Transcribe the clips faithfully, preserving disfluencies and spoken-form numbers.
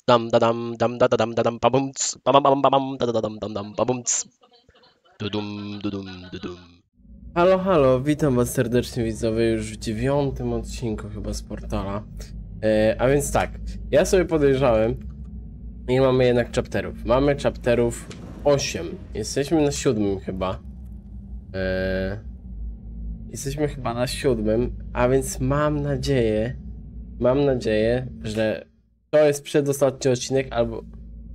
Dam da dam dam da da dam da dam babumc babam babam babam da da dam dam dam babumc. Dudum dudum dudum. Halo, halo, witam was serdecznie widzowie już w dziewiątym odcinku chyba z portala. E, a więc tak, ja sobie podejrzałem i mamy jednak chapterów. Mamy chapterów osiem. Jesteśmy na siódmym chyba. E, jesteśmy chyba na siódmym, a więc mam nadzieję, mam nadzieję, że to jest przedostatni odcinek albo...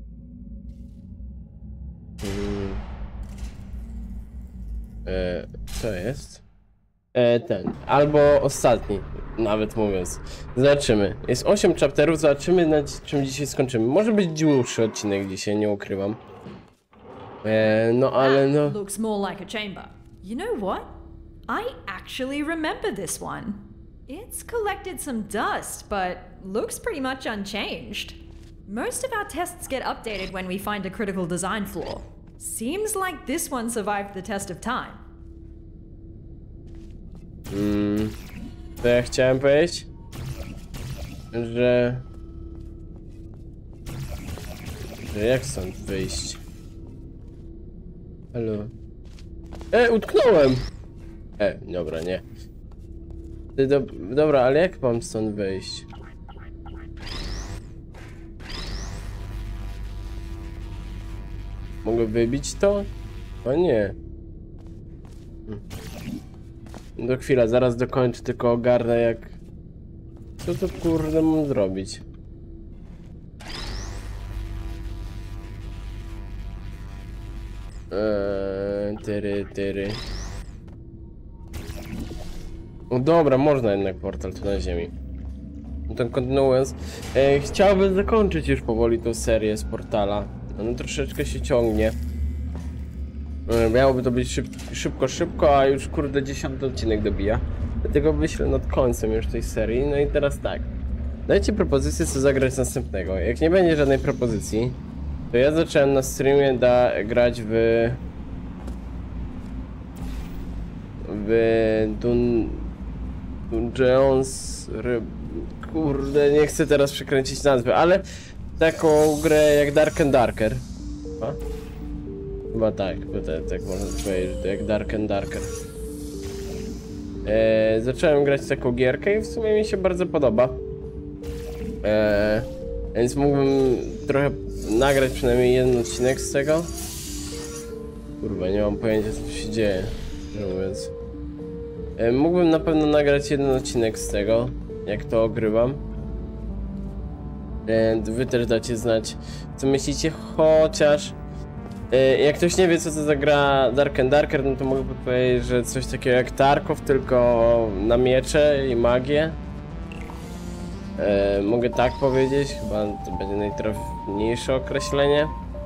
Hmm. E, co jest? E, ten, albo ostatni, nawet mówiąc. Zobaczymy. Jest osiem chapterów, zobaczymy na czym dzisiaj skończymy. Może być dłuższy odcinek dzisiaj, nie ukrywam. E, no ale no... Looks more like a chamber. You know what? I actually remember this one. It's collected some dust, but looks pretty much unchanged. Most of our tests get updated when we find a critical design flaw. Seems like this one survived the test of time. Mm, to ja chciałem powiedzieć, że... że jak stąd wyjść? Halo? E, utknąłem! E, dobra, nie. Ty, do, dobra, ale jak mam stąd wyjść? Mogę wybić to? O nie. Hmm. Do chwila, zaraz dokończę, tylko ogarnę jak... Co to kurde mam zrobić? Eee, tyry, tyry. No dobra, można jednak portal tu na ziemi. No to kontynuując, e, chciałbym zakończyć już powoli tą serię z portala. Ono troszeczkę się ciągnie. E, miałoby to być szyb szybko, szybko, a już kurde dziesiąty odcinek dobija. Dlatego myślę nad końcem już tej serii. No i teraz tak. Dajcie propozycję, co zagrać następnego. Jak nie będzie żadnej propozycji, to ja zacząłem na streamie da grać w... w... Dun... Dungeons... Ry... Kurde, nie chcę teraz przekręcić nazwy, ale taką grę jak Dark and Darker. Chyba, Chyba tak, bo tak, tak można powiedzieć, że to jak Dark and Darker. Eee, zacząłem grać taką gierkę i w sumie mi się bardzo podoba. Eee, więc mógłbym trochę nagrać przynajmniej jeden odcinek z tego. Kurwa, nie mam pojęcia co tu się dzieje, szczerze mówiąc. Eee, mógłbym na pewno nagrać jeden odcinek z tego, jak to ogrywam. Eee, wy też dacie znać, co myślicie, chociaż... Eee, jak ktoś nie wie, co to za gra Dark and Darker, no to mogę powiedzieć, że coś takiego jak Tarkov, tylko na miecze i magię. E, mogę tak powiedzieć, chyba to będzie najtrafniejsze określenie.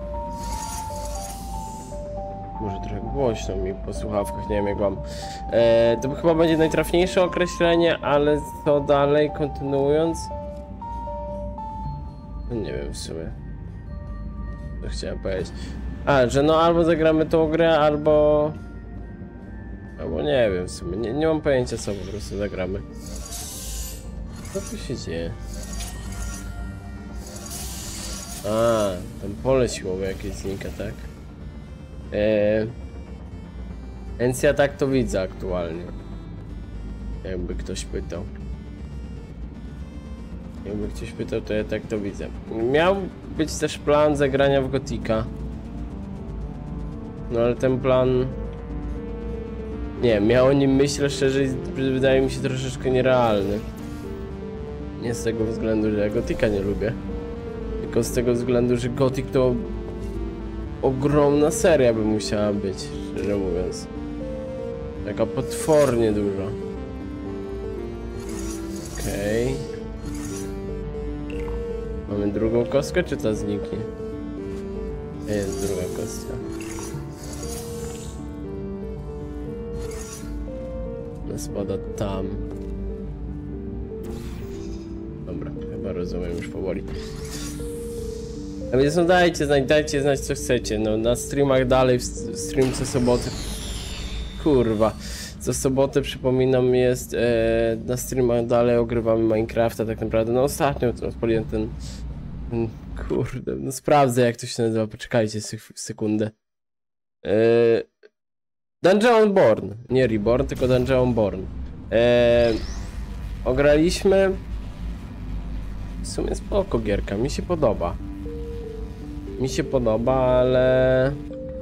Może trochę głośno mi po słuchawkach, nie wiem jak mam. E, to chyba będzie najtrafniejsze określenie, ale co dalej, kontynuując? No nie wiem w sumie. Co chciałem powiedzieć. A, że no albo zagramy tą grę, albo... Albo nie wiem w sumie, nie, nie mam pojęcia co po prostu zagramy. Co tu się dzieje? A, tam pole siłowe jakieś znika, tak? Eee, więc ja tak to widzę aktualnie. Jakby ktoś pytał. Jakby ktoś pytał, to ja tak to widzę. Miał być też plan zagrania w Gotika. No ale ten plan... Nie, miał o nim myślę szczerze, wydaje mi się troszeczkę nierealny. Nie z tego względu, że ja Gotika nie lubię, tylko z tego względu, że Gothic to ogromna seria by musiała być, szczerze mówiąc. Taka potwornie duża. Okej. Okay. Mamy drugą kostkę, czy ta zniknie? Jest druga kostka. Ona spada tam. Dobra, chyba rozumiem już powoli. A więc no dajcie znać, dajcie znać co chcecie, no na streamach dalej, w stream co sobotę. Kurwa, co sobotę przypominam jest, e, na streamach dalej ogrywamy Minecrafta tak naprawdę, no ostatnio odpaliłem ten Mm, Kurde, no sprawdzę jak to się nazywa, poczekajcie sek sekundę. Yy... Dungeon Born, nie Reborn, tylko Dungeon Born. Yy... Ograliśmy... W sumie spoko gierka, mi się podoba. Mi się podoba, ale...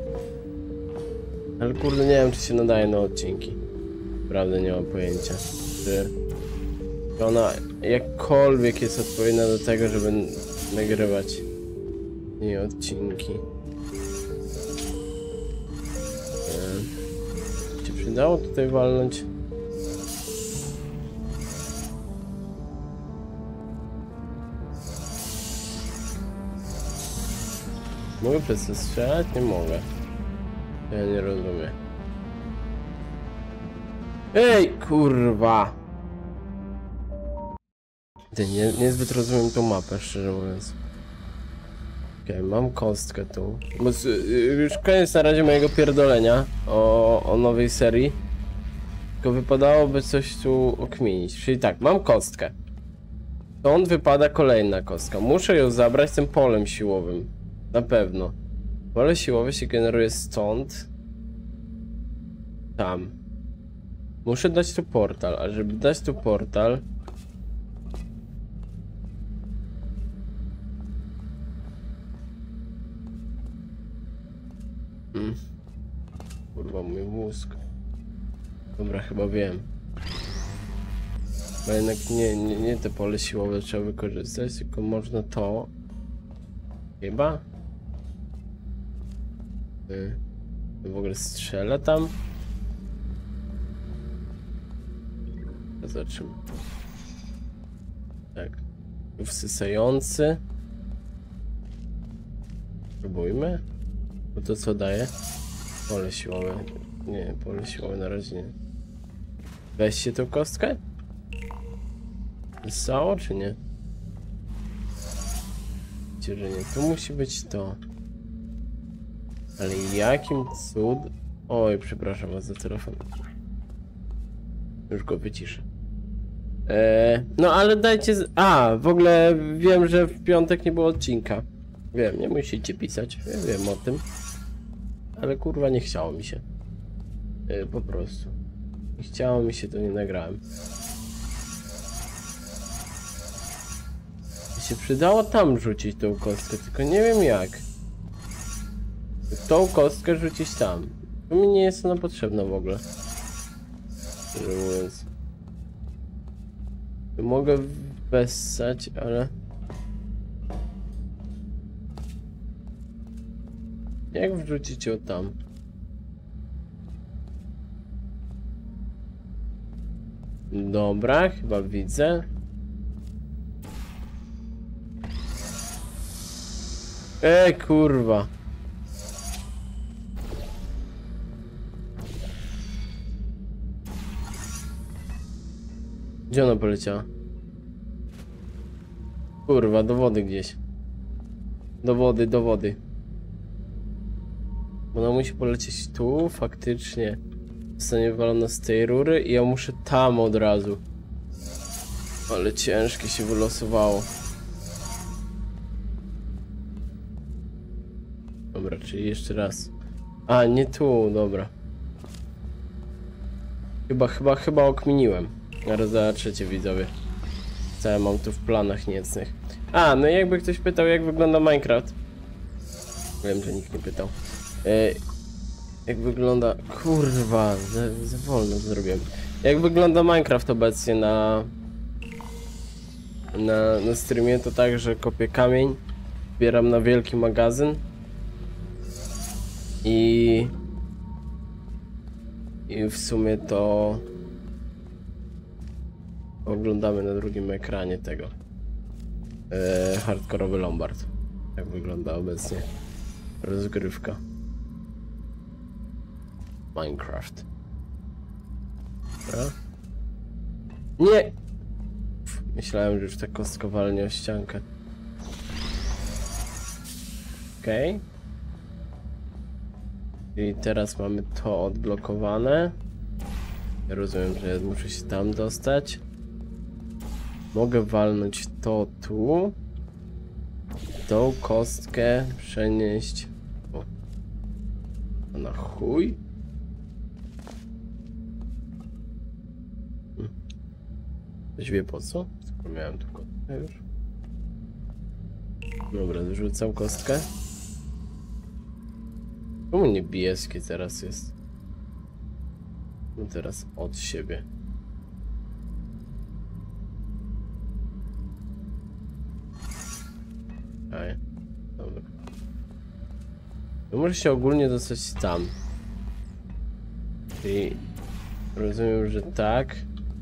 Ale kurde, nie wiem czy się nadaje na odcinki. Naprawdę nie mam pojęcia. Czy... czy ona jakkolwiek jest odpowiednia do tego, żeby nagrywać jej odcinki. Eee, Czy przydało tutaj walnąć? Mogę przez to strzelać? Nie mogę. Ja nie rozumiem. Ej, kurwa! Ty, nie, niezbyt rozumiem tą mapę, szczerze mówiąc. Okej, okay, mam kostkę tu. Bo już koniec na razie mojego pierdolenia o, o nowej serii. Tylko wypadałoby coś tu okminić. Czyli tak, mam kostkę. Stąd wypada kolejna kostka. Muszę ją zabrać tym polem siłowym. Na pewno. Pole siłowe się generuje stąd. Tam. Muszę dać tu portal, a żeby dać tu portal... Hmm. Kurwa, mój mózg. Dobra, chyba wiem. Bo jednak nie, nie, nie te pole siłowe trzeba wykorzystać, tylko można to... Chyba? Yy. W ogóle strzela tam? Zobaczymy. Tak. Wsysający. Próbujmy. Bo to co daje? Pole siłowe. Nie, pole siłowe na razie nie. Weźcie tą kostkę? Zostało czy nie? Wiecie, że nie. Tu musi być to. Ale jakim cud... Oj, przepraszam was za telefon. Już go wyciszę. Eee, no ale dajcie... Z... A, w ogóle wiem, że w piątek nie było odcinka. Wiem, nie musicie pisać. Ja wiem o tym. Ale kurwa nie chciało mi się. Eee, po prostu. Nie chciało mi się, to nie nagrałem. Mi się przydało tam rzucić tą kostkę, tylko nie wiem jak. Tą kostkę rzucić tam. To mi nie jest ona potrzebna w ogóle. Szczerze mówiąc. Mogę wessać, ale... Jak wrzucić ją tam? Dobra, chyba widzę. Ej, kurwa. Gdzie ona poleciała? Kurwa, do wody gdzieś. Do wody, do wody. Ona musi polecieć tu, faktycznie. Zostanie wywalona z tej rury i ja muszę tam od razu. Ale ciężkie się wylosowało. Dobra, czyli jeszcze raz. A, nie tu, dobra. Chyba, chyba, chyba okminiłem. Zaraz zobaczycie, widzowie. Co ja mam tu w planach niecnych. A, no i jakby ktoś pytał, jak wygląda Minecraft. Wiem, że nikt nie pytał. E, jak wygląda... Kurwa, za, za wolno to zrobiłem. Jak wygląda Minecraft obecnie na... Na, na streamie, to tak, że kopię kamień. Zbieram na wielki magazyn. I... I w sumie to... Oglądamy na drugim ekranie tego. Eee, hardkorowy Lombard. Jak wygląda obecnie rozgrywka. Minecraft. Dobra. Nie! Uf, myślałem, że już ta kostka walnie o ściankę. Okej. Okay. I teraz mamy to odblokowane. Ja rozumiem, że ja muszę się tam dostać. Mogę walnąć to tu. tą kostkę przenieść. O. A na chuj? Hmm. Ktoś wie po co? Skoro miałem tu kostkę już. Dobra, zrzucam kostkę. Czemu niebieskie teraz jest? No teraz od siebie. Ej, dobra. No może się ogólnie dostać tam. I rozumiem, że tak.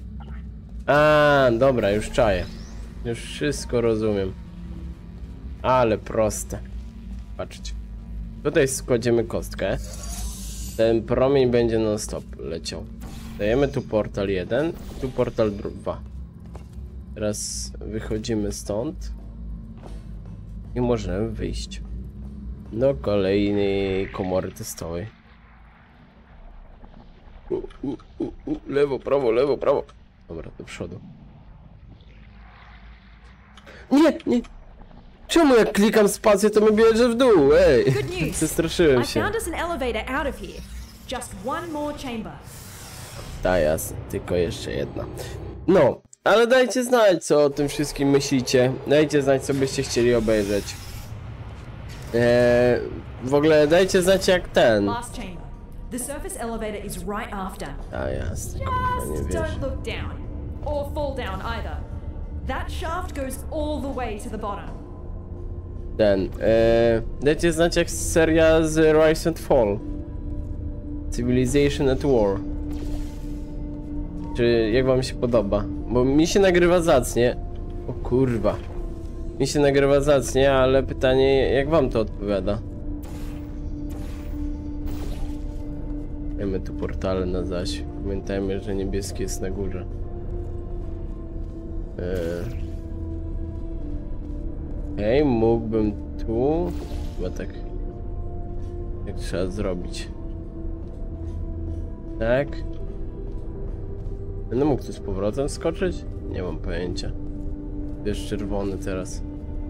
A, dobra, już czaję. Już wszystko rozumiem. Ale proste. Patrzcie. Tutaj składziemy kostkę. Ten promień będzie non stop leciał. Dajemy tu portal jeden, tu portal dwa. Teraz wychodzimy stąd. I możemy wyjść do kolejnej komory testowej. U, u, u, u, lewo, prawo, lewo, prawo. Dobra, do przodu. Nie, nie. Czemu jak klikam spację, to mnie bierze w dół? Ej, Good news. przestraszyłem I się. found us an elevator out of here. Just one more chamber. Ta jasne, tylko jeszcze jedna. No, ale dajcie znać, co o tym wszystkim myślicie. Dajcie znać, co byście chcieli obejrzeć. Eee, w ogóle dajcie znać, jak ten. Last chamber. The surface elevator is right after. A jasne, kurwa, nie Just wierzę. don't look down. Or fall down either. That shaft goes all the way to the bottom. Ten. Eee, dajcie znać, jak seria z Rise and Fall. Civilization at War. Czy jak wam się podoba? Bo mi się nagrywa zacnie. O kurwa. Mi się nagrywa zacnie, ale pytanie, jak wam to odpowiada? Mamy tu portale na zaś. Pamiętajmy, że niebieski jest na górze. Eee. Hej, mógłbym tu... Chyba tak... Jak trzeba zrobić? Tak? Będę mógł tu z powrotem skoczyć? Nie mam pojęcia. Jest czerwony teraz.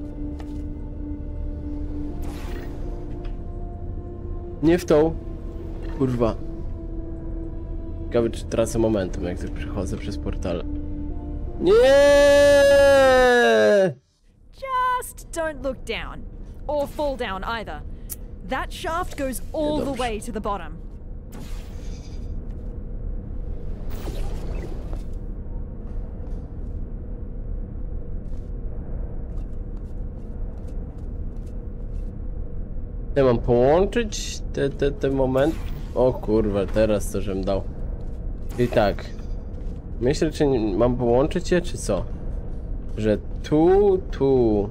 Nie w tą. Kurwa. Ciekawe, czy tracę momentum, jak tak przechodzę przez portale. Nie! Just don't look down. Or fall down either. That shaft goes all the Dobrze. way to the bottom. Ja mam połączyć te, te, te moment. O kurwa, teraz to żem dał. I tak. Myślę, czy nie- mam połączyć je, czy co? Że tu, tu.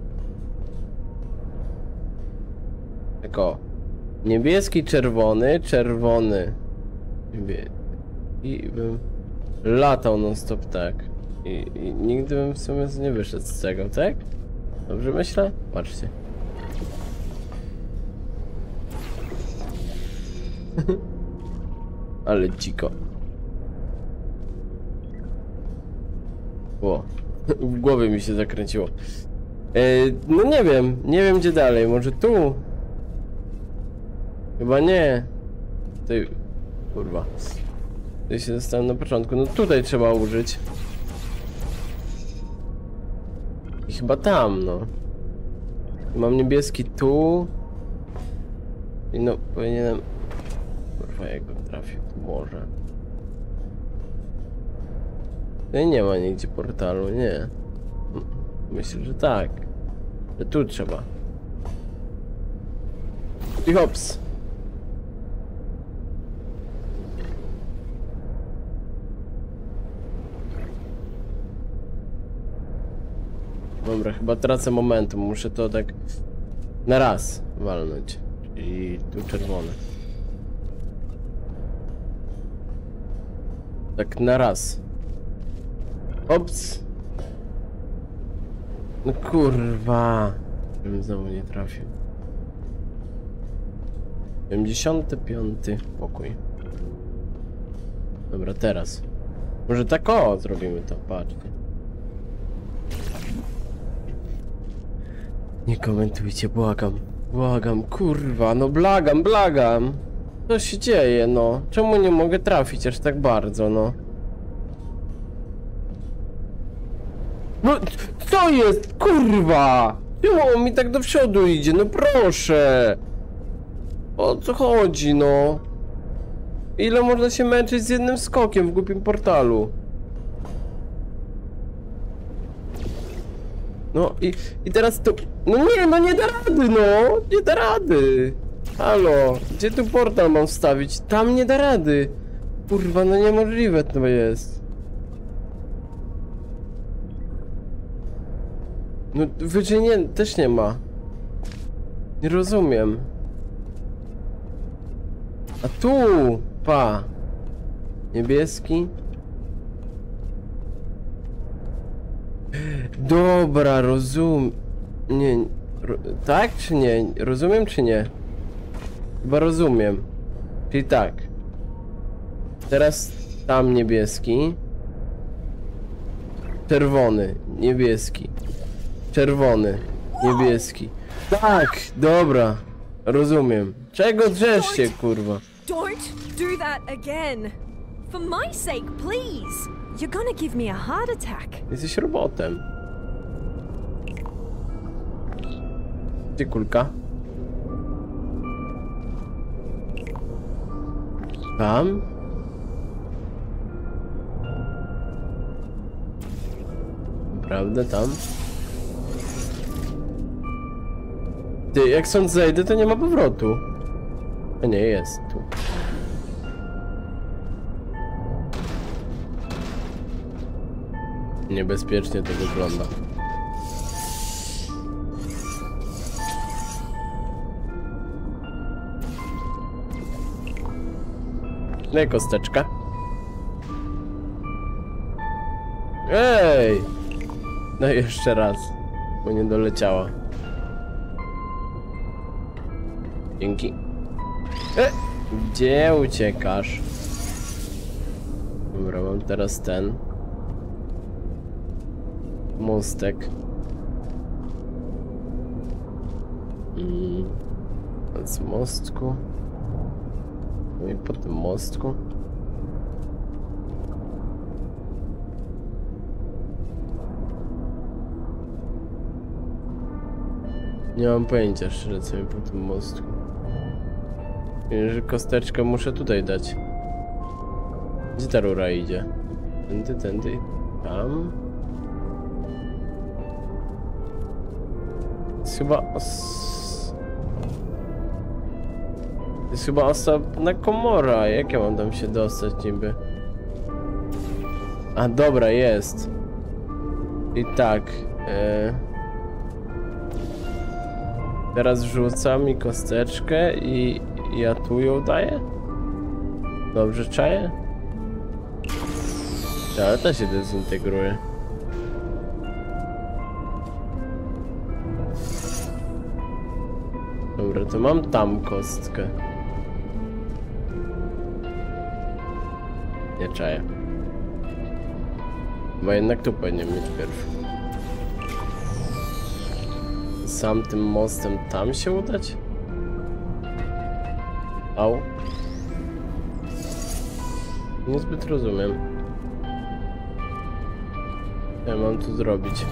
Tak o. Niebieski, czerwony, czerwony. Niebie... I bym latał non stop tak. I, I nigdy bym w sumie nie wyszedł z tego, tak? Dobrze myślę? Patrzcie. Ale dziko. O, w głowie mi się zakręciło. E, no nie wiem, nie wiem gdzie dalej, może tu? Chyba nie. Tutaj, kurwa. Tutaj się dostałem na początku, no tutaj trzeba użyć. I chyba tam, no. Mam niebieski tu. I no, powinienem... Kurwa, jak go trafił, to może. Tutaj nie ma nigdzie portalu, nie. Myślę, że tak. Że tu trzeba. I hops. Dobra, chyba tracę momentum, muszę to tak na raz walnąć. I tu czerwone. Tak na raz. Ops. No kurwa. Żebym znowu nie trafił. siedemdziesiąty piąty pokój. Dobra, teraz. Może tak o zrobimy to, patrzcie. Nie komentujcie, błagam. Błagam, kurwa, no blagam, blagam. Co się dzieje, no? Czemu nie mogę trafić aż tak bardzo, no? No, co jest, kurwa? Czemu on mi tak do przodu idzie, no proszę. O co chodzi, no? Ile można się męczyć z jednym skokiem w głupim portalu? No i, i teraz to... No nie, no nie da rady, no! Nie da rady! Halo, gdzie tu portal mam wstawić? Tam nie da rady! Kurwa, no niemożliwe to jest. No wyżej nie, też nie ma. Nie rozumiem. A tu! Pa! Niebieski. Dobra, rozum... Nie... Ro... Tak czy nie? Rozumiem czy nie? Chyba rozumiem. Czyli tak. Teraz tam niebieski. Czerwony. Niebieski. Czerwony. Niebieski. Tak! Dobra. Rozumiem. Czego drzesz się, kurwa? Don't do that again. For my sake, please. You're gonna give me a heart attack. Jesteś robotem. Gdzie kulka? Tam? Naprawdę tam? Ty, jak stąd zejdę, to nie ma powrotu. A nie, jest tu. Niebezpiecznie to wygląda. No i kosteczka. Ej! No i jeszcze raz, bo nie doleciała. Dzięki. E! Gdzie uciekasz? Dobra, mam teraz ten mostek. I z mostku. No i po tym mostku. Nie mam pojęcia szczerze, co mi po tym mostku. Wiem, że kosteczkę muszę tutaj dać. Gdzie ta rura idzie? Tędy, tędy, tam. Jest chyba os... Jest chyba osobna komora. Jak ja mam tam się dostać niby? A dobra, jest. I tak. E... Teraz wrzucam mi kosteczkę i ja tu ją daję? Dobrze czaję? Ale to się dezintegruje. Dobra, to mam tam kostkę. Nie czaję. Bo jednak tu powinien mieć pierwszy. Sam tym mostem tam się udać? Au. Niezbyt rozumiem. Co ja mam tu zrobić?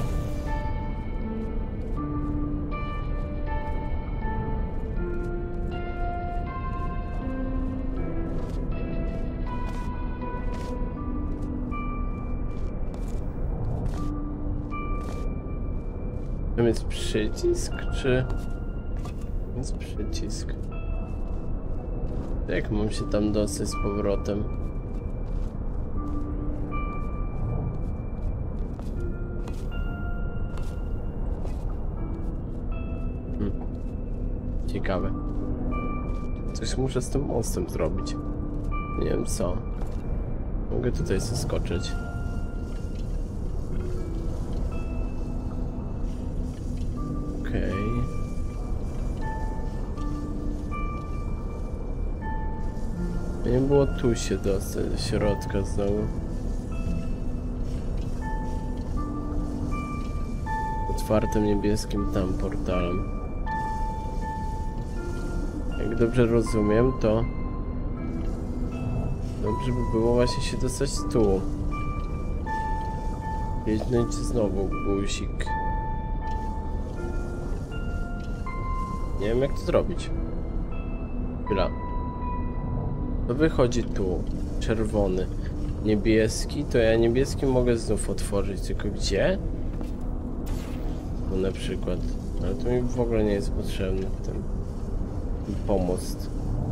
Tam jest przycisk, czy... Jest przycisk. Jak mam się tam dostać z powrotem? Hmm. Ciekawe. Coś muszę z tym mostem zrobić. Nie wiem co. Mogę tutaj zeskoczyć. Okej. Okay. Nie było tu się dostać do środka znowu. otwartym niebieskim tam portalem. Jak dobrze rozumiem, to dobrze by było właśnie się dostać tu. Jedźnąć znowu guzik. Nie wiem jak to zrobić. Chwila. To wychodzi tu. Czerwony. Niebieski, to ja niebieski mogę znów otworzyć, tylko gdzie? Tu na przykład. Ale to mi w ogóle nie jest potrzebny ten pomost.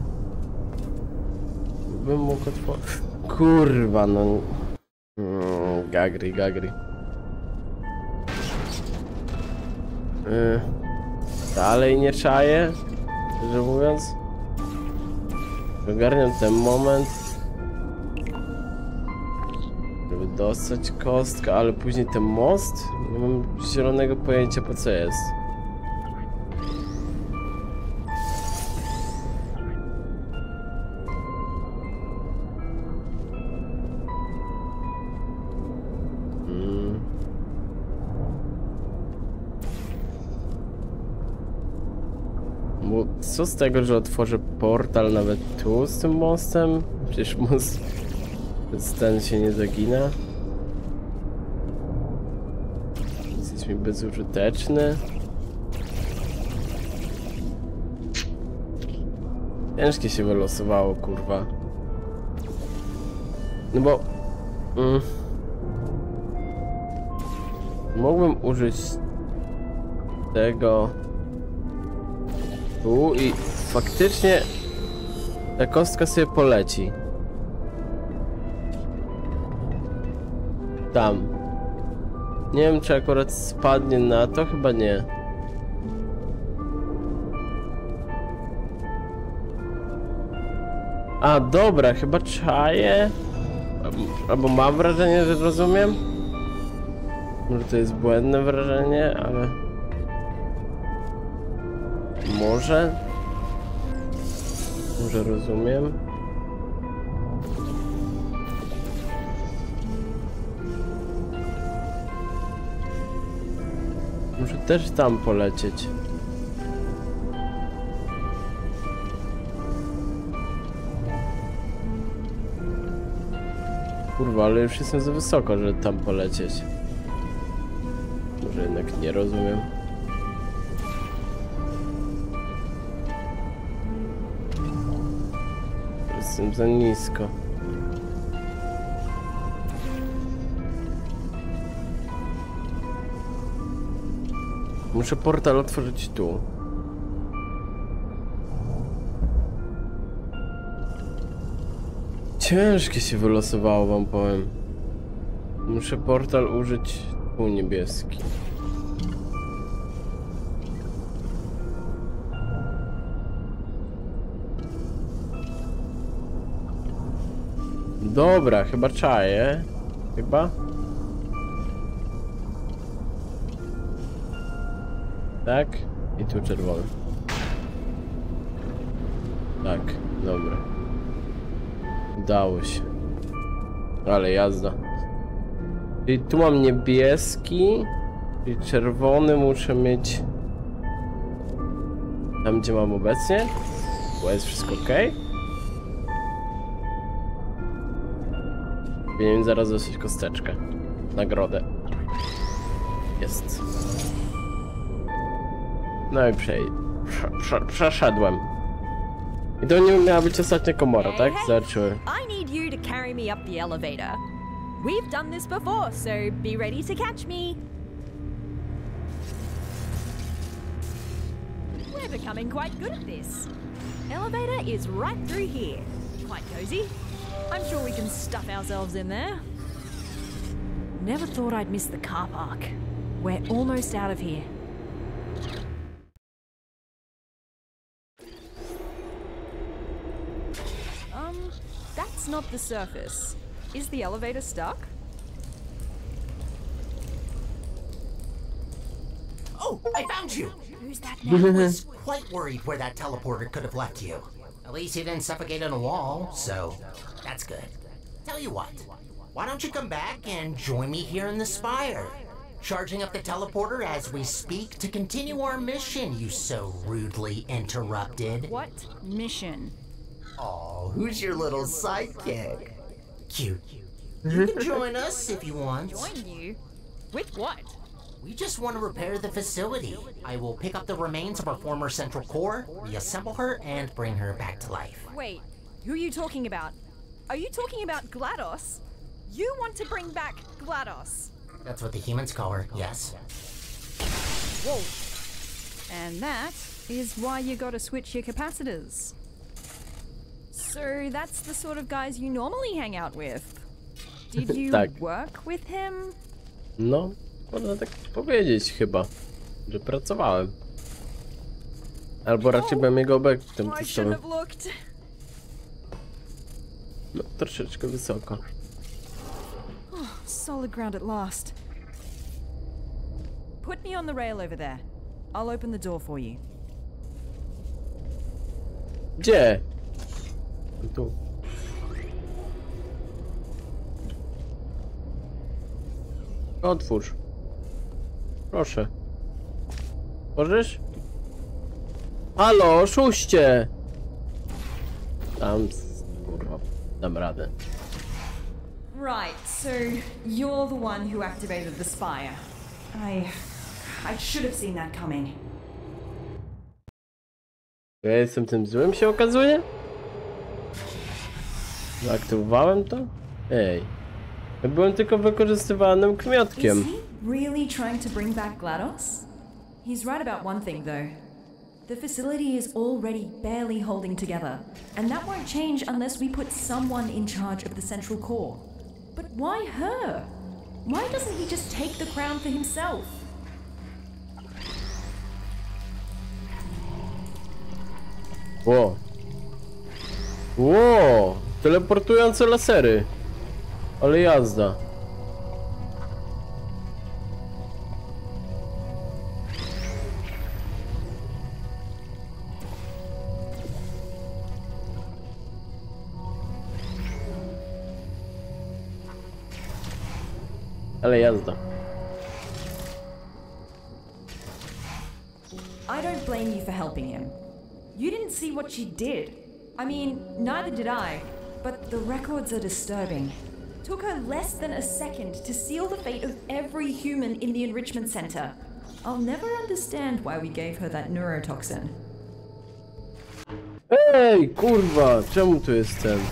Bym mógł otworzyć. Kurwa, no. Mm, gagry, gagry. Yy. Dalej nie czaję, szczerze mówiąc. Ogarniam ten moment, żeby dostać kostkę, ale później ten most? Nie mam zielonego pojęcia po co jest. Hmm. Bo co z tego, że otworzę portal nawet tu z tym mostem? Przecież most ten się nie zagina. Jest mi bezużyteczny. Ciężkie się wylosowało, kurwa. No bo... Mm, mógłbym użyć tego tu i faktycznie ta kostka sobie poleci. Tam. Nie wiem czy akurat spadnie na to, chyba nie. A dobra, chyba czaję. Albo mam wrażenie, że rozumiem. Może to jest błędne wrażenie, ale... Może? Może rozumiem? Muszę też tam polecieć. Kurwa, ale już jestem za wysoko, żeby tam polecieć. Może jednak nie rozumiem. Jestem za nisko. Muszę portal otworzyć tu. Ciężkie się wylosowało, wam powiem. Muszę portal użyć tu niebieski. Dobra, chyba czaję. Chyba? Tak? I tu czerwony. Tak, dobra. Udało się. Ale jazda. Czyli tu mam niebieski. Czyli czerwony muszę mieć tam gdzie mam obecnie. Bo jest wszystko ok. Powinienem zaraz dostać kosteczkę. Nagrodę. Jest. No i przej... Prze prze przeszedłem. I to nie miała być ostatnia komora, tak? Zobaczymy. I need you to carry me up the elevator. We've done this before, so be ready to catch me. We're becoming quite good at this. Elevator is right through here. Quite cozy. I'm sure we can stuff ourselves in there. Never thought I'd miss the car park. We're almost out of here. Um, that's not the surface. Is the elevator stuck? Oh, I found you! Who's that I now? was quite worried where that teleporter could have left you. At least you didn't suffocate on a wall, so that's good. Tell you what, why don't you come back and join me here in the spire? Charging up the teleporter as we speak to continue our mission, you so rudely interrupted. What mission? Oh, who's your little sidekick? Cute. You can join us if you want. Join you? With what? We just want to repair the facility. I will pick up the remains of our former central core, reassemble her, and bring her back to life. Wait, who are you talking about? Are you talking about GLaDOS? You want to bring back GLaDOS? That's what the humans call her, yes. Whoa. And that is why you gotta switch your capacitors. So that's the sort of guys you normally hang out with. Did you Tak. work with him? No, można tak powiedzieć chyba, że pracowałem. Albo raczej byłem jego obiektem I shouldn't testowym. have looked. No, troszeczkę wysoko. Solid ground at last. Put me on the rail over there. I'll open the door for you. Gdzie? Tu. Otwórz. Proszę. Możesz? Halo, oszuście! Tam, kurwa, dam radę. Right, so you're the one who activated the spire. I. I should have seen that coming. Ja jestem tym złym, się okazuje? Aktywowałem to? Ej. Ja byłem tylko wykorzystywanym Is kmiotkiem. he really trying to bring back GLaDOS? He's right about one thing, though. The facility is already barely holding together, and that won't change unless we put someone in charge of the central core. But why her? Why doesn't he just take the crown for himself? Ło. Ło. Teleportujące lasery. Ale jazda. Ale jazda. I don't blame you for helping him. You didn't see what she did. I mean, neither did I. But the records are disturbing. Took her less than a second to seal the fate of every human in the enrichment center. I'll never understand why we gave her that neurotoxin. Ej, kurwa, czemu tu jest ten?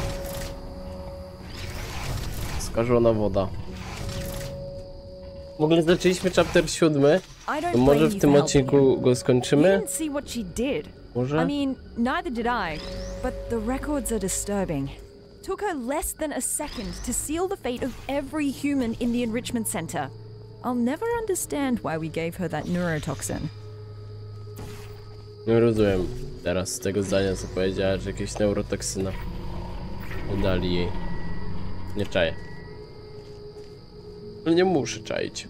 Skażona woda. W ogóle zaczęliśmy chapter siódmy. I don't To może blame w you tym for helping odcinku him. go You skończymy? didn't see what she did. Może? I mean, neither did I. But the records are disturbing. Took her less than a second to seal the fate of every human in the enrichment center. I'll never understand why we gave her that neurotoxin. Nie rozumiem teraz z tego zdania, co powiedziała, że jakieś neurotoksyna dali jej. Nie czaję. Ale nie muszę czaić.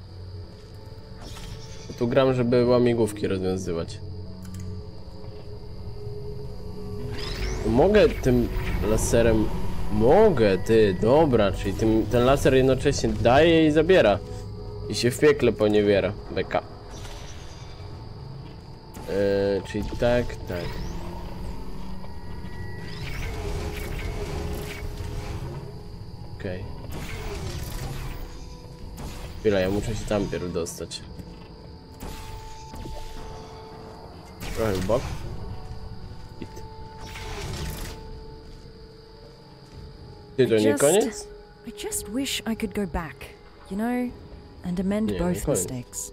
Bo tu gram, żeby łamigłówki rozwiązywać. Mogę tym laserem... Mogę, ty, dobra, czyli tym, ten laser jednocześnie daje i zabiera. I się w piekle poniewiera. Beka. Eee, czyli tak, tak. Okej. Okay. Chwila, ja muszę się tam pierw dostać. Trochę w bok. Hit. Ty, to nie Just- koniec? I just wish I could go back, you know, and amend Nie, nie both koniec. mistakes.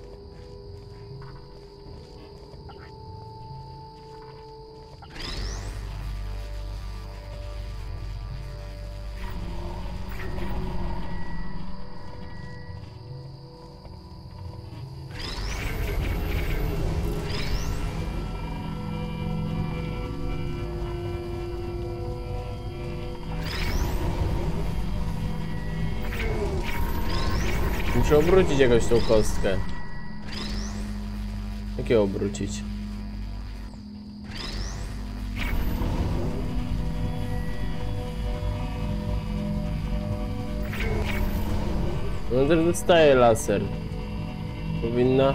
Muszę obrócić jakoś tą kostkę. Jak ją obrócić? No też dostaje laser. Powinna.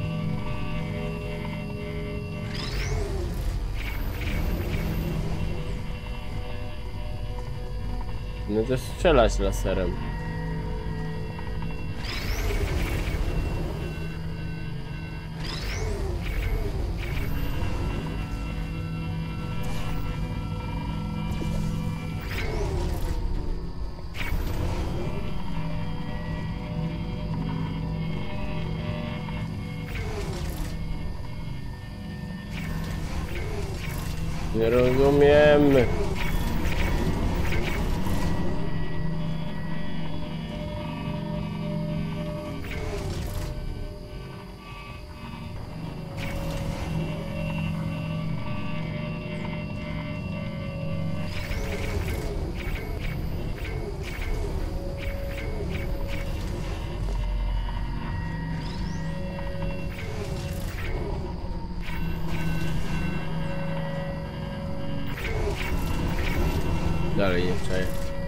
No też strzelać laserem. Nie rozumiem. Dalej nie czaję.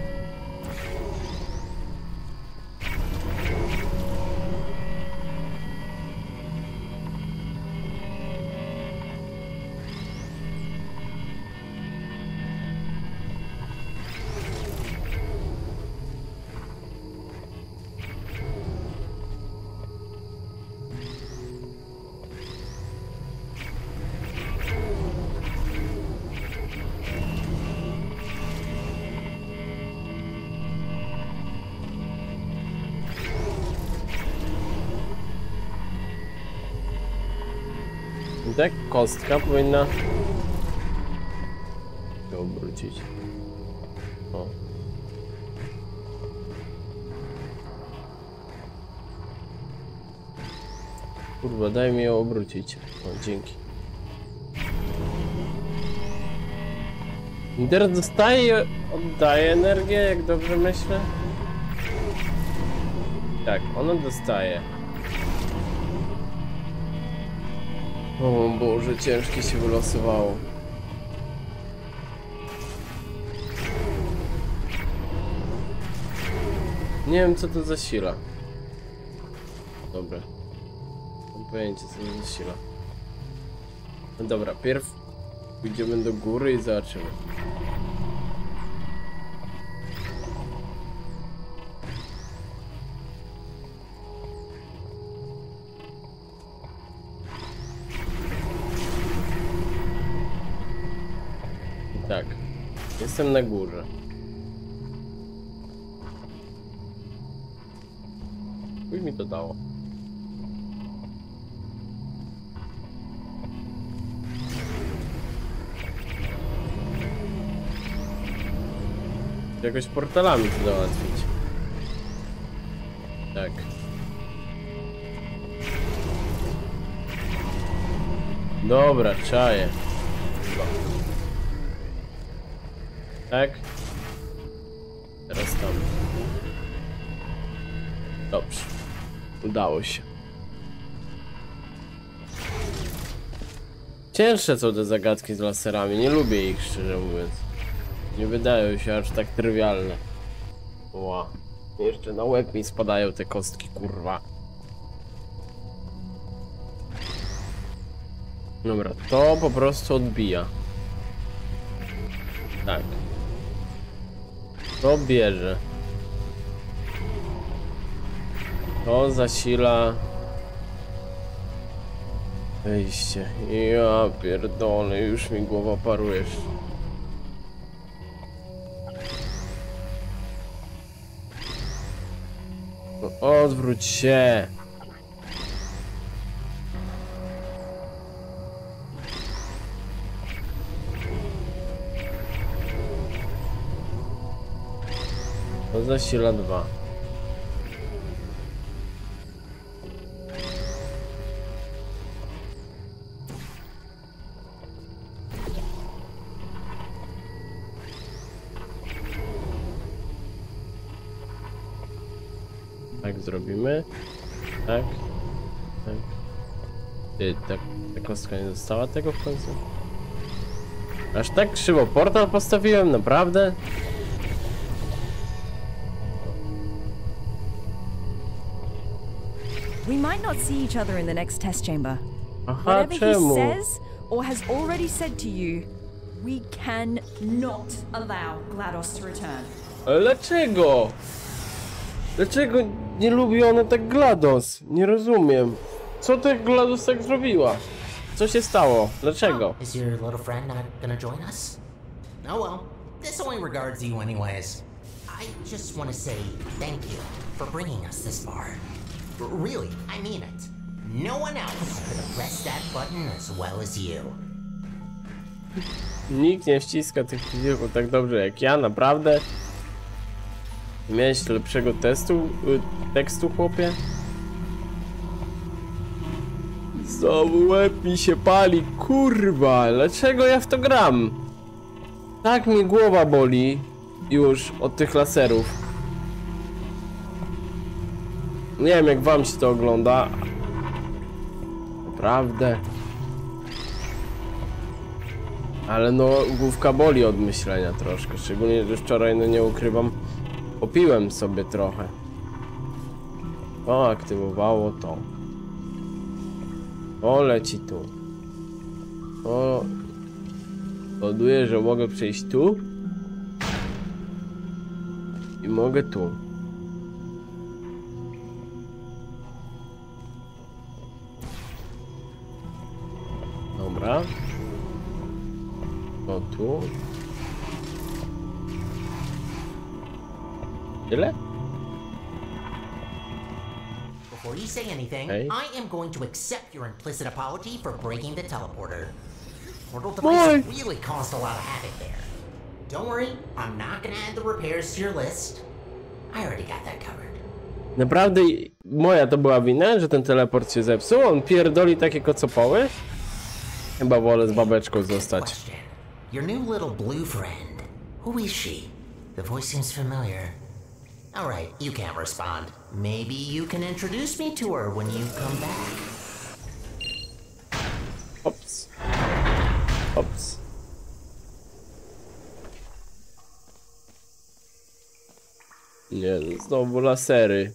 Tak, kostka powinna się obrócić. O. Kurwa, daj mi ją obrócić. O, dzięki. I teraz dostaje i oddaje energię, jak dobrze myślę. Tak, ona dostaje. O Boże, ciężkie się wylosowało. Nie wiem, co to za sila. Dobra. Mam pojęcie, co to za sila. No dobra, pierw pójdziemy do góry i zobaczymy. Tak, jestem na górze. Chuj mi to dało. Jakoś portalami to załatwić. Tak. Dobra, czaję. Tak. Teraz tam. Dobrze. Udało się. Cięższe są te zagadki z laserami. Nie lubię ich, szczerze mówiąc. Nie wydają się aż tak trywialne. Ła. Jeszcze na łeb mi spadają te kostki, kurwa. Dobra, to po prostu odbija. Tak. To bierze. To zasila wejście. Ja pierdolę, już mi głowa parujesz. No odwróć się. To zasila dwa. Tak zrobimy. Tak. Tak. Ty, ta, ta kostka nie dostała tego w końcu? Aż tak krzywo portal postawiłem, naprawdę? We might not see each other in the next test chamber. Aha, Whatever he czemu? says or has already said to you, we can Not allow GLaDOS to return. Ale dlaczego? Dlaczego nie lubi ona tak GLaDOS? Nie rozumiem. Co tak GLaDOS tak zrobiła? Co się stało? Dlaczego? Is your little friend not gonna join us? Oh well, this only regards you anyways. I just want to say thank you for bringing us this far. R- really, I mean it. No one else could have pressed that button as well as you. Nikt nie wciska tych przycisków tak dobrze jak ja, naprawdę? Nie miałeś lepszego testu, y, tekstu, chłopie? Znowu łeb mi się pali, kurwa, dlaczego ja w to gram? Tak mi głowa boli już od tych laserów. Nie wiem jak wam się to ogląda. Naprawdę. Ale no, główka boli od myślenia troszkę, szczególnie, że wczoraj, no nie ukrywam, popiłem sobie trochę. To aktywowało to. O, leci tu. O, ładuję, że mogę przejść tu. I mogę tu. Dobra. O tu. Tyle? Before you say anything, Hey. I am going to accept your implicit apology for breaking the teleporter. Portal Why? device really caused a lot of havoc there. Don't worry, I'm not gonna add the repairs to your list. I already got that covered. Naprawdę moja to była wina, że ten teleport się zepsuł? On pierdoli takie kocopoły? Chyba wolę z babeczką zostać. Question. Your new little blue friend. Who is she? The voice seems familiar. Alright, you can't respond. Maybe you can introduce me to her when you come back. Ops. Ops. Nie, znowu lasery.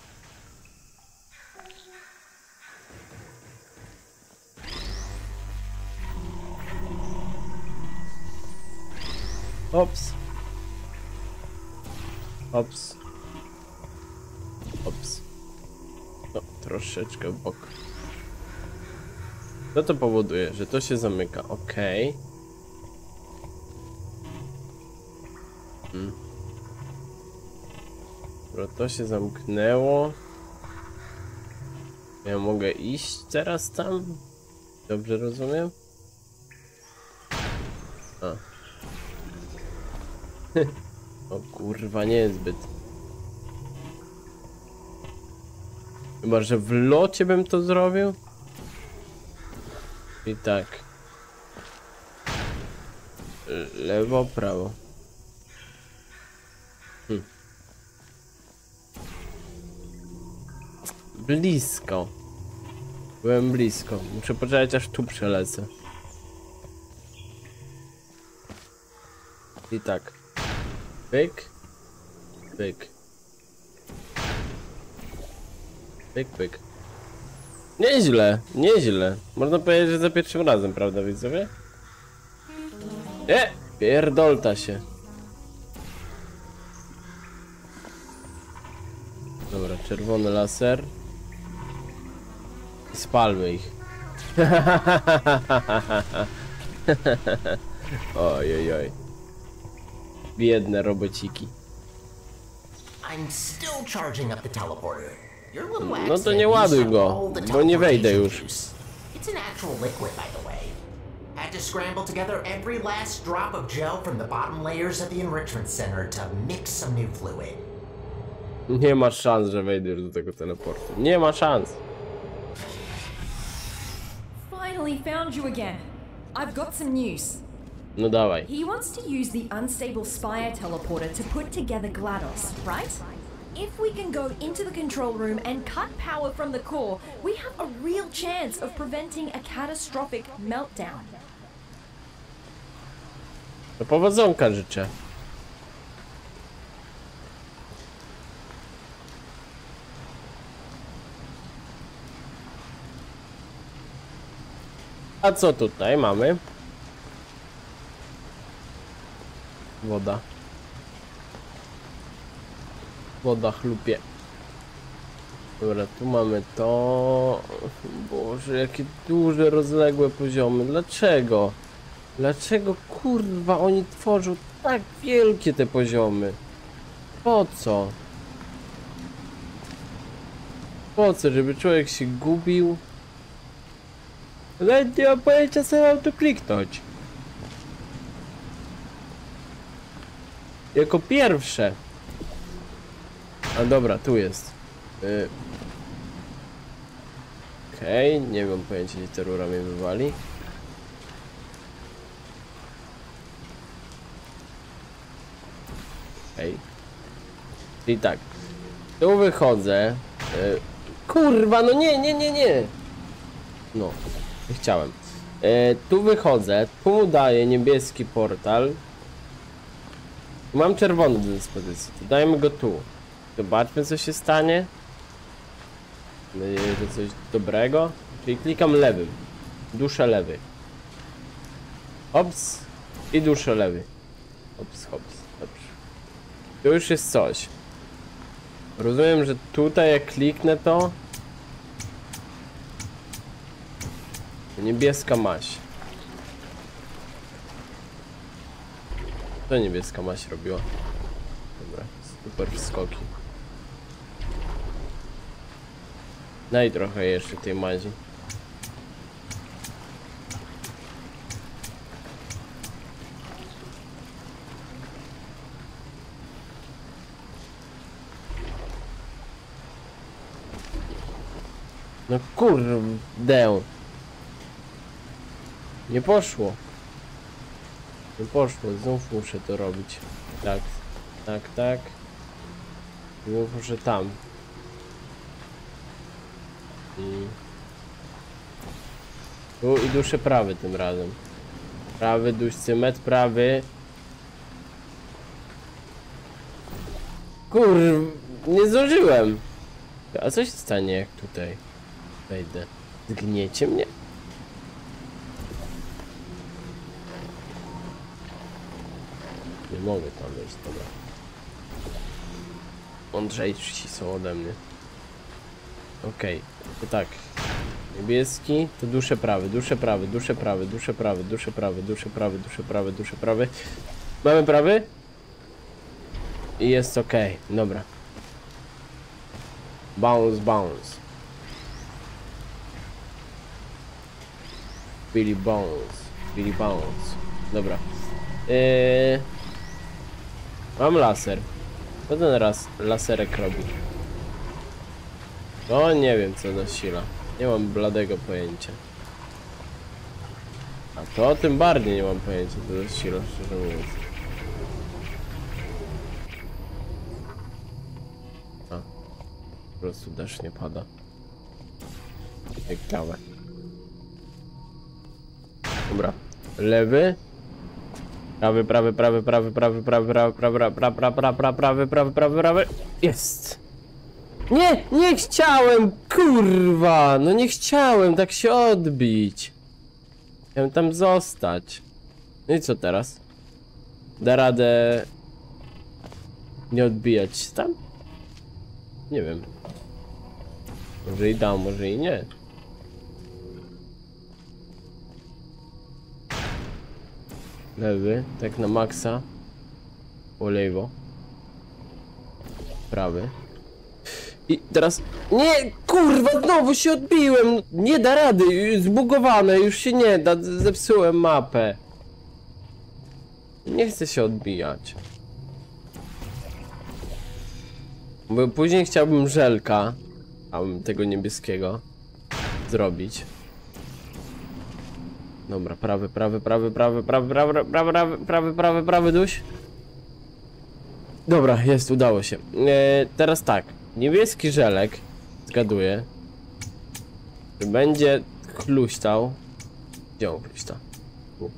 Ops. Ops. Ops. No, troszeczkę w bok. Co to powoduje, że to się zamyka? Okej. Hmm. Dobra, to się zamknęło. Ja mogę iść teraz tam? Dobrze rozumiem? A. O kurwa, niezbyt. Chyba, że w locie bym to zrobił? I tak. Lewo, prawo. Hm. Blisko. Byłem blisko. Muszę poczekać, aż tu przelecę. I tak. Pyk. Pyk. Pyk, pyk. Nieźle, nieźle. Można powiedzieć, że za pierwszym razem, prawda widzowie? Nie! Pierdolta się. Dobra, czerwony laser. I spalmy ich. Oj, oj, oj. Biedne robociki. I'm still charging up the teleporter. Your little No to accident nie ładuj used up go, all the bo nie wejdę teleportation już. juice. It's an actual liquid, by the way. Had to scramble together every last drop of gel from the bottom layers of the enrichment center to mix some new fluid. Nie ma szans, że wejdę już do tego teleportu. Nie ma szans. Finally found you again. I've got some news. No dawaj. He wants to use the unstable Spire teleporter to put together GLaDOS, right? If we can go into the control room and cut power from the core, we have a real chance of preventing a catastrophic meltdown. To powodzonka życzę. A co tutaj mamy? Woda. Woda chlupie. Dobra, tu mamy to. Boże, jakie duże, rozległe poziomy. Dlaczego? Dlaczego, kurwa, oni tworzą tak wielkie te poziomy? Po co? Po co, żeby człowiek się gubił? Nawet nie mam pojęcia, co mam tu kliknąć. Jako pierwsze. A dobra, tu jest. Y Okej, okay, nie mam pojęcia, gdzie ta rura mnie wywali. Okej. Okay. I tak. Tu wychodzę. Y kurwa, no nie, nie, nie, nie. No, nie chciałem. Y tu wychodzę, tu daję niebieski portal. Mam czerwony do dyspozycji, to dajmy go tu. Zobaczmy, co się stanie. Mam nadzieję, że coś dobrego. Czyli klikam lewym. Duszę lewy. Hops. I duszę lewy. Hops, hops. Dobrze. Tu już jest coś. Rozumiem, że tutaj jak kliknę to... Niebieska maść. Co niebieska maść robiła? Dobra, super wskoki. Daj trochę jeszcze tej mazi. No kurde. Nie poszło. Nie poszło, znów muszę to robić. Tak, tak, tak. Znów muszę tam. I... Tu i duszę prawy tym razem. Prawy, duszcy met, prawy. Kur... nie zdążyłem. A co się stanie, jak tutaj wejdę? Zgniecie mnie? Nie mogę tam wejść, dobra. Mądrzejsi są ode mnie. Okej, okay, to tak. Niebieski, to duszę prawy, duszę prawy, duszę prawy, duszę prawy, duszę prawy, duszę prawy, duszę prawy, duszę prawy. Mamy prawy? I jest ok, dobra. Bounce, bounce. Billy bounce, Billy bounce. Dobra. Yy... Mam laser. Co ten raz laserek robi? No nie wiem, co zasila. Nie mam bladego pojęcia. A to tym bardziej nie mam pojęcia, co zasila, szczerze mówiąc. A. Po prostu deszcz nie pada. Ciekawe. Dobra. Lewy. Prawy, prawy, prawy, prawy, prawy, prawy, prawy, prawy, prawy, prawy, prawy, prawy, prawy, prawy, prawy. Jest! Nie, nie chciałem, kurwa! No nie chciałem tak się odbić. Chciałem tam zostać. No i co teraz? Da radę nie odbijać się tam? Nie wiem. Może i da, może i nie. Lewy, tak na maksa. Po lewo. Prawy. I teraz... Nie! Kurwa! Znowu się odbiłem! Nie da rady! Zbugowane! Już się nie da! Zepsułem mapę. Nie chcę się odbijać. Bo później chciałbym żelka. Chciałbym tego niebieskiego zrobić. Dobra, prawy, prawy, prawy, prawy, prawy, prawy, prawy, prawy, prawy, prawy, prawy, duś. Dobra, jest, udało się. E, teraz tak, niebieski żelek, zgaduję, że będzie chluśtał. Gdzie on chluśta? Tu.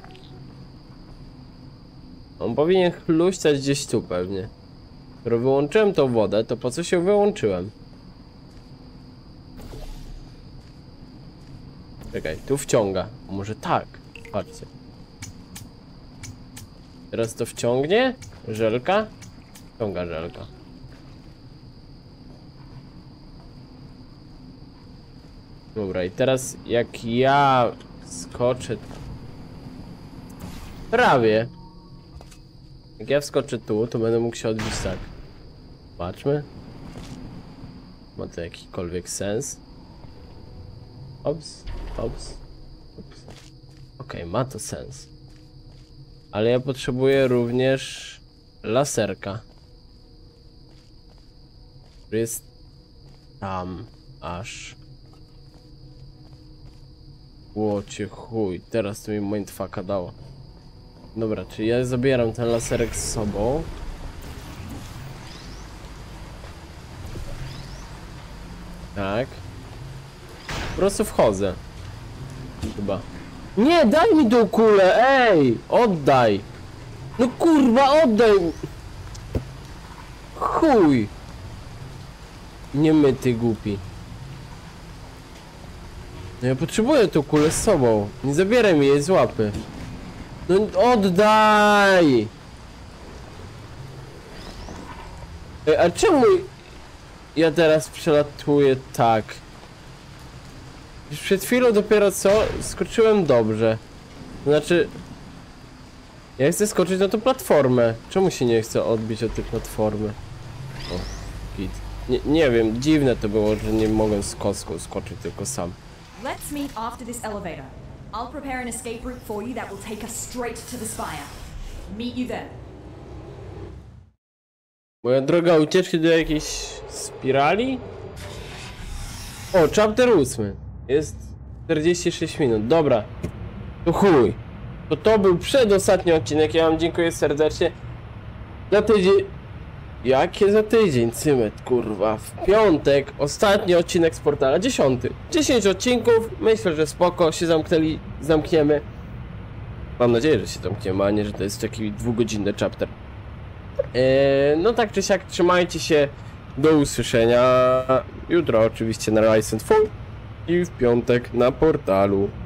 On powinien chluśtać gdzieś tu pewnie. Skoro wyłączyłem tą wodę, to po co się wyłączyłem? Czekaj. tu wciąga. Może tak. Patrzcie. Teraz to wciągnie. Żelka. Wciąga żelka. Dobra, i teraz jak ja skoczę... Prawie. Jak ja wskoczę tu, to będę mógł się odbić tak. Patrzmy. Ma to jakikolwiek sens. Ops, ops, ops. Okej, okay, ma to sens. Ale ja potrzebuję również laserka. Który jest tam aż. Łocie chuj, teraz to mi mindfucka dało. Dobra, czyli ja zabieram ten laserek z sobą. Tak. Po prostu wchodzę. Chyba. Nie, daj mi tą kulę, ej! Oddaj! No kurwa, oddaj! Chuj! Nie my, ty głupi. No ja potrzebuję tą kulę z sobą. Nie zabieraj mi jej z łapy. No oddaj! Ej, a czemu ja teraz przelatuję tak? Już przed chwilą dopiero co skoczyłem dobrze. Znaczy... Ja chcę skoczyć na tą platformę. Czemu się nie chcę odbić od tej platformy? O, git. Nie, nie wiem, dziwne to było, że nie mogłem z kostką skoczyć tylko sam. Let's meet after this elevator. I'll prepare an escape route for you that will take us straight to the spire. Meet you there. Moja droga ucieczki do jakiejś spirali? O, chapter ósmy. Jest czterdzieści sześć minut. Dobra. To chuj. To to był przedostatni odcinek. Ja wam dziękuję serdecznie. Za tydzień... Jakie za tydzień, cymet, kurwa. W piątek ostatni odcinek z portala. Dziesiąty. dziesięć odcinków. Myślę, że spoko. Się zamknęli. Zamkniemy. Mam nadzieję, że się zamkniemy, a nie, że to jest taki dwugodzinny chapter. Eee, no tak czy siak, trzymajcie się. Do usłyszenia. Jutro oczywiście na Rise and Fall. I w piątek na portalu.